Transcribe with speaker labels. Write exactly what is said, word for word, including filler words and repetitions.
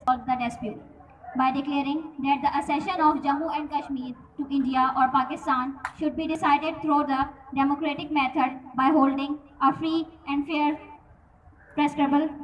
Speaker 1: resolve the dispute by declaring that the accession of Jammu and Kashmir to India or Pakistan should be decided through the democratic method by holding a free and fair prescribable